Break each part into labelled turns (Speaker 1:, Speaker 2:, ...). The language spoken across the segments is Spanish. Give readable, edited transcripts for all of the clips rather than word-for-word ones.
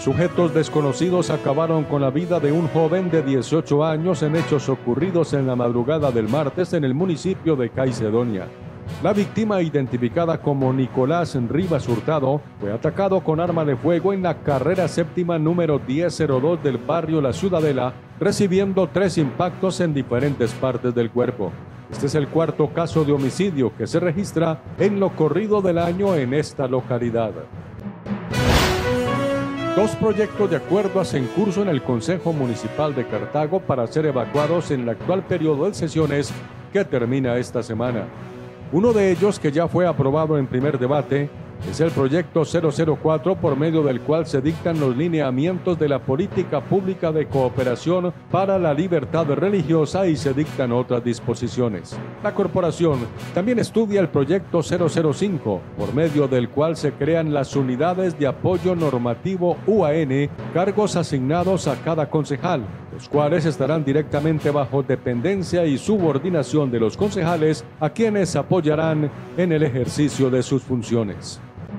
Speaker 1: Sujetos desconocidos acabaron con la vida de un joven de 18 años en hechos ocurridos en la madrugada del martes en el municipio de Caicedonia. La víctima, identificada como Nicolás Rivas Hurtado, fue atacado con arma de fuego en la carrera séptima número 1002 del barrio La Ciudadela, recibiendo 3 impactos en diferentes partes del cuerpo. Este es el cuarto caso de homicidio que se registra en lo corrido del año en esta localidad. 2 proyectos de acuerdo hacen curso en el Consejo Municipal de Cartago para ser evacuados en el actual periodo de sesiones que termina esta semana. Uno de ellos, que ya fue aprobado en primer debate, es el proyecto 004, por medio del cual se dictan los lineamientos de la política pública de cooperación para la libertad religiosa y se dictan otras disposiciones. La corporación también estudia el proyecto 005, por medio del cual se crean las unidades de apoyo normativo UAN, cargos asignados a cada concejal, los cuales estarán directamente bajo dependencia y subordinación de los concejales, a quienes apoyarán en el ejercicio de sus funciones.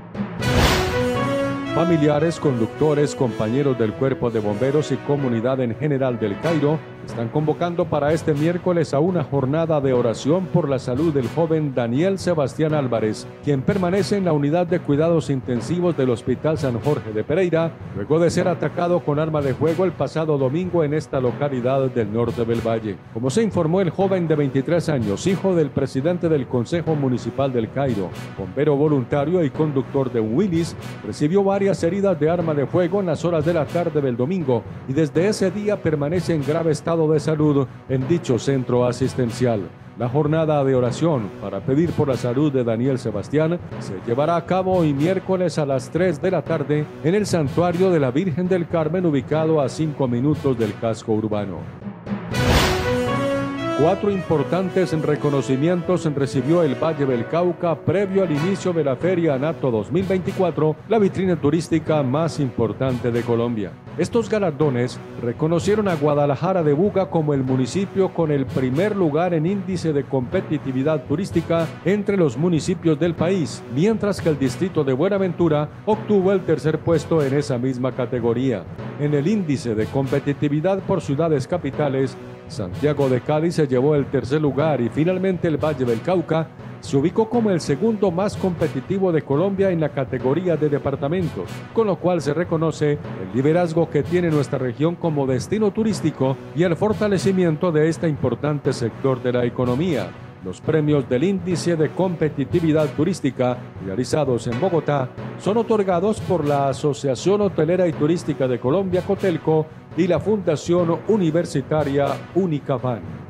Speaker 1: Familiares, conductores, compañeros del Cuerpo de Bomberos y comunidad en general del Cairo están convocando para este miércoles a una jornada de oración por la salud del joven Daniel Sebastián Álvarez, quien permanece en la unidad de cuidados intensivos del Hospital San Jorge de Pereira, luego de ser atacado con arma de fuego el pasado domingo en esta localidad del norte del Valle. Como se informó, el joven de 23 años, hijo del presidente del Consejo Municipal del Cairo, bombero voluntario y conductor de un Willys, recibió varias heridas de arma de fuego en las horas de la tarde del domingo y desde ese día permanece en grave estado de salud en dicho centro asistencial. La jornada de oración para pedir por la salud de Daniel Sebastián se llevará a cabo hoy miércoles a las 3 de la tarde en el Santuario de la Virgen del Carmen, ubicado a 5 minutos del casco urbano. 4 importantes reconocimientos recibió el Valle del Cauca previo al inicio de la Feria Anato 2024, la vitrina turística más importante de Colombia. Estos galardones reconocieron a Guadalajara de Buga como el municipio con el primer lugar en índice de competitividad turística entre los municipios del país, mientras que el distrito de Buenaventura obtuvo el tercer puesto en esa misma categoría. En el índice de competitividad por ciudades capitales, Santiago de Cali se llevó el tercer lugar y finalmente el Valle del Cauca se ubicó como el segundo más competitivo de Colombia en la categoría de departamentos, con lo cual se reconoce el liderazgo que tiene nuestra región como destino turístico y el fortalecimiento de este importante sector de la economía. Los premios del Índice de Competitividad Turística, realizados en Bogotá, son otorgados por la Asociación Hotelera y Turística de Colombia, Cotelco, y la Fundación Universitaria Unicafán.